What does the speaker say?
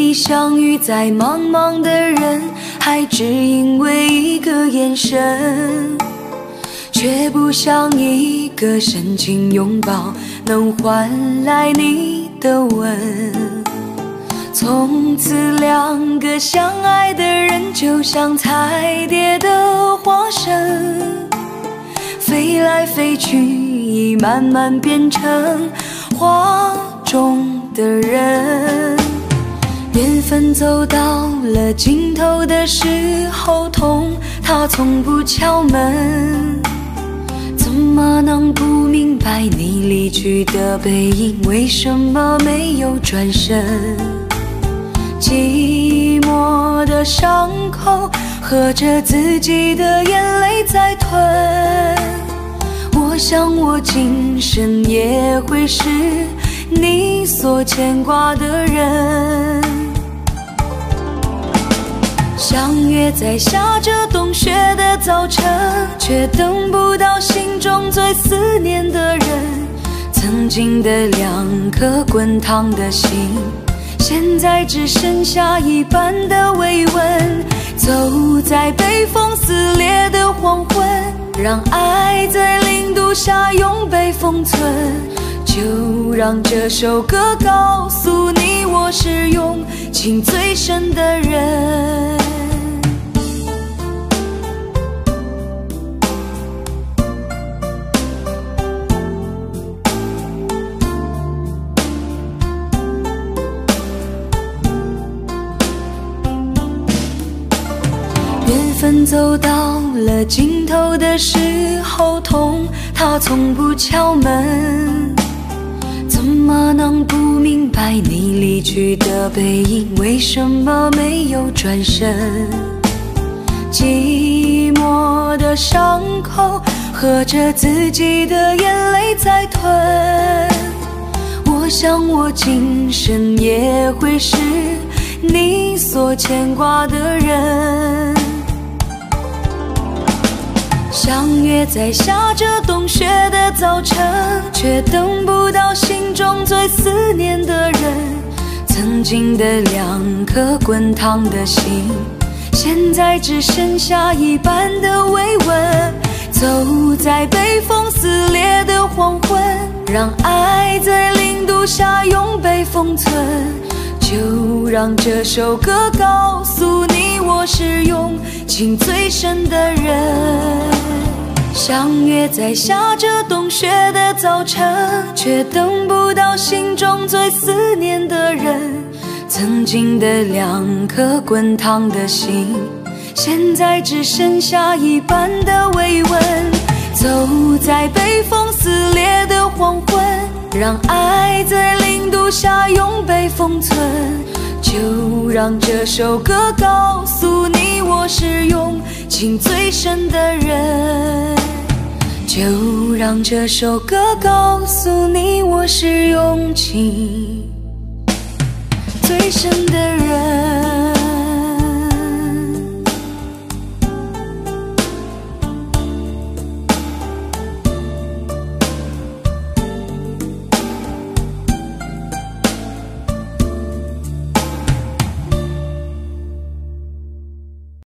你相遇在茫茫的人海，只因为一个眼神，却不像一个深情拥抱能换来你的吻。从此两个相爱的人就像彩蝶的化身，飞来飞去，已慢慢变成画中的人。缘分走到了尽头的时候，痛它从不敲门，怎么能不明白你离去的背影，为什么没有转身？寂寞的伤口喝着自己的眼泪在吞，我想我今生也会是你所牵挂的人。相约在下着冬雪的早晨，却等不到心中最思念的人。曾经的两颗滚烫的心，现在只剩下一半的慰问。走在北风撕裂的黄昏，让爱在零度下永被封存。就让这首歌告诉你，我是用情最深的人。缘分走到了尽头的时候，痛它从不敲门，怎么能不明白你离去的背影，为什么没有转身？寂寞的伤口喝着自己的眼泪在吞，我想我今生也会是你所牵挂的人。相约在下着冬雪的早晨，却等不到心中最思念的人。曾经的两颗滚烫的心，现在只剩下一半的慰问。走在北风撕裂的黄昏，让爱在零度下永被封存。就让这首歌告诉你，我是用情最深的人。相约在下着冬雪的早晨，却等不到心中最思念的人。曾经的两颗滚烫的心，现在只剩下一半的慰问。走在北风撕裂的黄昏，让爱在零度下永被封存。就让这首歌告诉你，我是用情最深的人。就让这首歌告诉你，我是用情最深的人。